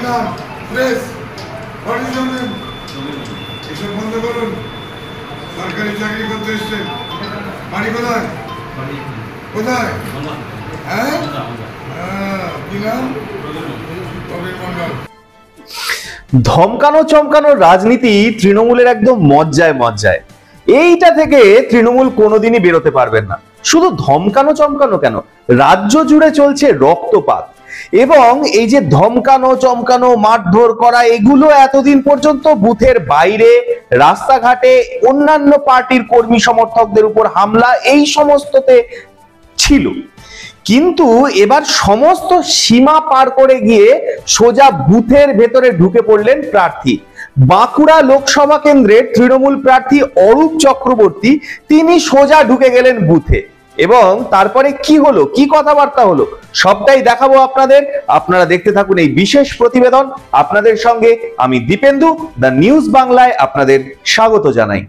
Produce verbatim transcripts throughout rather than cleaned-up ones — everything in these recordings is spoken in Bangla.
নাম? Press, what is your name? এসব বন্ধ করুন। সরকারি চাকরি করতে এসছেন, বাড়ি কোথায়? কোথায়? হ্যাঁ, কি নাম? প্রবীর মন্ডল। ধমকানো চমকানোর রাজনীতি তৃণমূলের একদম মজ্জায় মজ্জায়। এইটা থেকে তৃণমূল কোনোদিনই বেরোতে পারবেন না। শুধু ধমকানো চমকানো কেন, রাজ্য জুড়ে চলছে রক্তপাত। এবং এই যে ধমকানো চমকানো মারধর করা, এগুলো এতদিন পর্যন্ত বুথের বাইরে রাস্তাঘাটে অন্যান্য পার্টির কর্মী সমর্থকদের উপর হামলা, এই সমস্ততে ছিল। কিন্তু এবার সমস্ত সীমা পার করে গিয়ে সোজা বুথের ভেতরে ঢুকে পড়লেন প্রার্থী। বাঁকুড়া লোকসভা কেন্দ্রের তৃণমূল প্রার্থী অরূপ চক্রবর্তী, তিনি সোজা ঢুকে গেলেন বুথে। এবং তারপরে কি হলো, কি কথাবার্তা হলো, সবটাই দেখাবো আপনাদের। আপনারা দেখতে থাকুন এই বিশেষ প্রতিবেদন। আপনাদের সঙ্গে আমি দীপেন্দু, দ্য নিউজ বাংলায় আপনাদের স্বাগত জানাই।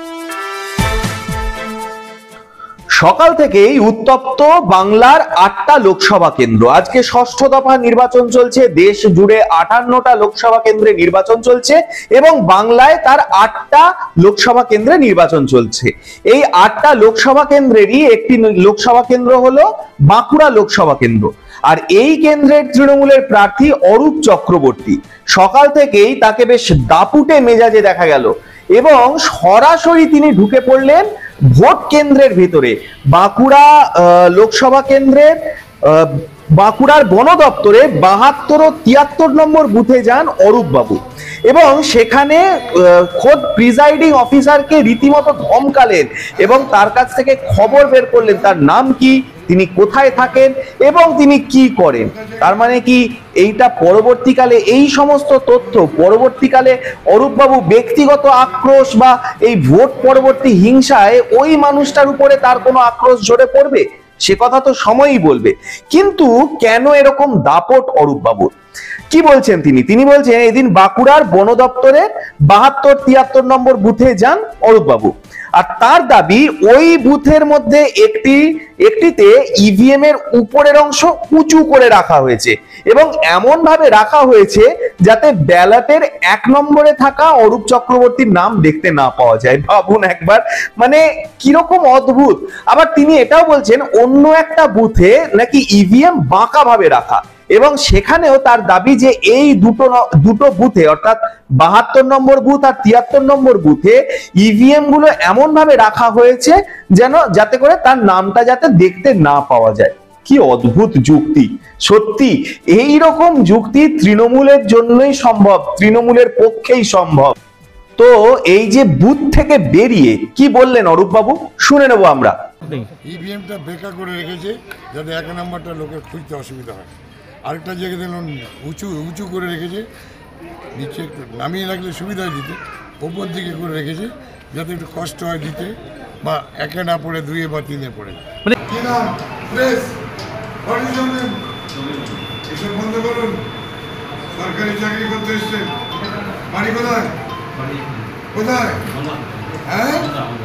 সকাল থেকেই উত্তপ্ত বাংলার আটটা লোকসভা কেন্দ্র। আজকে ষষ্ঠ দফা নির্বাচন চলছে, দেশ জুড়ে আটান্নটা লোকসভা কেন্দ্রে নির্বাচন চলছে এবং বাংলায় তার আটটা লোকসভা কেন্দ্রে নির্বাচন চলছে। এই আটটা লোকসভা কেন্দ্রেরই একটি লোকসভা কেন্দ্র হলো বাঁকুড়া লোকসভা কেন্দ্র। আর এই কেন্দ্রের তৃণমূলের প্রার্থী অরূপ চক্রবর্তী, সকাল থেকেই তাকে বেশ দাপুটে মেজাজে দেখা গেল এবং সরাসরি তিনি ঢুকে পড়লেন ভোট কেন্দ্রের ভিতরে। বাঁকুড়া লোকসভা কেন্দ্রের বাঁকুড়ার বন দপ্তরে বাহাত্তর ও তিয়াত্তর নম্বর বুথে যান অরূপ বাবু এবং সেখানে খোদ প্রিজাইডিং অফিসারকে রীতিমতো ধমকালেন এবং তার কাছ থেকে খবর বের করলেন, তার নাম কি, তিনি কোথায় থাকেন এবং তিনি কি করেন। তার মানে কি এইটা পরবর্তীকালে, এই সমস্ত তথ্য পরবর্তীকালে অরূপবাবু ব্যক্তিগত আক্রোশ বা এই ভোট পরবর্তী হিংসায় ওই মানুষটার উপরে তার কোনো আক্রোশ ঝরে পড়বে, সে কথা তো সময়ই বলবে। কিন্তু কেন এরকম দাপট অরূপবাবুর? কি বলছেন তিনি? তিনি বলছেন এদিন বাঁকুড়ার বন দপ্তরে বাহাত্তর তিয়াত্তর নম্বর বুথে যান অরূপবাবু। আর তার দাবি ওই বুথের মধ্যে একটি একটিতে ইভিএম এর উপরের অংশ উঁচু করে রাখা হয়েছে এবং এমন ভাবে রাখা হয়েছে যাতে ব্যালটের এক নম্বরে থাকা অরূপ চক্রবর্তীর নাম দেখতে না পাওয়া যায়। ভাবুন একবার, মানে কিরকম অদ্ভুত। আবার তিনি এটাও বলছেন অন্য একটা বুথে নাকি ইভিএম বাঁকা ভাবে রাখা এবং সেখানেও তার দাবি যে এই দুটো দুটো বুথে অর্থাৎ বাহাত্তর নম্বর বুথ আর তিয়াত্তর নম্বর বুথে ইভিএম গুলো এমন ভাবে রাখা হয়েছে যেন যাতে করে তার নামটা যাতে দেখতে না পাওয়া যায়। কি অদ্ভুত যুক্তি! সত্যি এই রকম যুক্তি তৃণমূলের জন্যই সম্ভব, তৃণমূলের পক্ষেই সম্ভব। তো এই যে বুথ থেকে বেরিয়ে কি বললেন অরূপ বাবু, শুনে নেবো আমরা। ইভিএমটা বেকা করে রেখেছে যাতে এক নম্বরটা লোকের খুঁজতে অসুবিধা হয়। আরেকটা জায়গায় দেখলাম উঁচু উঁচু করে রেখেছে, নিচে একটু নামিয়ে রাখলে সুবিধা হয় দিতে, ওপর দিকে করে রেখেছে যাতে একটু কষ্ট হয় দিতে, বা একে না পড়ে দুইয়ে বা তিনে পড়ে। মানে কি নাম? Press, what is your name? এসব বন্ধ করুন। সরকারি চাকরি করতে এসছেন, বাড়ি কোথায়? কোথায়? হ্যাঁ,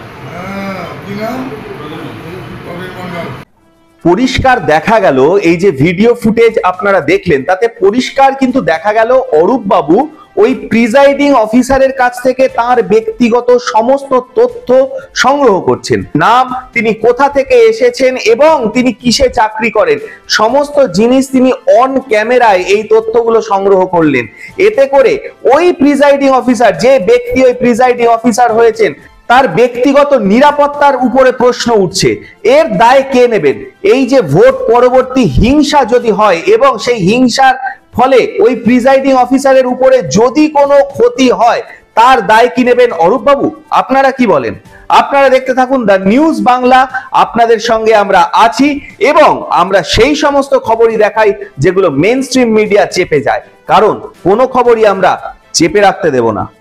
কি নাম? প্রবীর মন্ডল। পরিষ্কার দেখা গেল, এই যে ভিডিও ফুটেজ আপনারা দেখলেন তাতে পরিষ্কার কিন্তু দেখা গেল অরূপ বাবু ওই প্রিজাইডিং অফিসারের কাছ থেকে তার ব্যক্তিগত সমস্ত তথ্য সংগ্রহ করছেন। নাম, তিনি কোথা থেকে এসেছেন এবং তিনি কিসে চাকরি করেন, সমস্ত জিনিস তিনি অন ক্যামেরায় এই তথ্যগুলো সংগ্রহ করলেন। এতে করে ওই প্রিজাইডিং অফিসার, যে ব্যক্তি ওই প্রিজাইডিং অফিসার হয়েছেন, তার ব্যক্তিগত নিরাপত্তার উপরে প্রশ্ন উঠছে। এর দায় কে নেবেন? এই যে ভোট পরবর্তী হিংসা যদি হয় এবং সেই হিংসার ফলে ওই প্রিজাইডিং অফিসারের উপরে যদি কোনো ক্ষতি হয়, তার দায় কি নেবেন অরূপ বাবু? আপনারা কি বলেন? আপনারা দেখতে থাকুন দ্য নিউজ বাংলা। আপনাদের সঙ্গে আমরা আছি এবং আমরা সেই সমস্ত খবরই দেখাই যেগুলো মেইনস্ট্রিম মিডিয়া চেপে যায়, কারণ কোনো খবরই আমরা চেপে রাখতে দেব না।